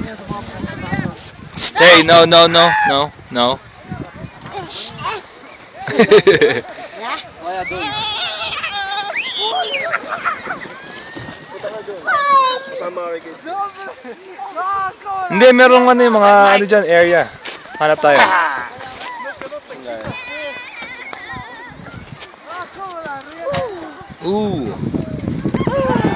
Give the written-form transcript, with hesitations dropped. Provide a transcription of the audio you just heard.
Stay, no, no, no, no, no. Hindi, merong ano yung mga ano dyan, area. Hanap tayo. Ooh.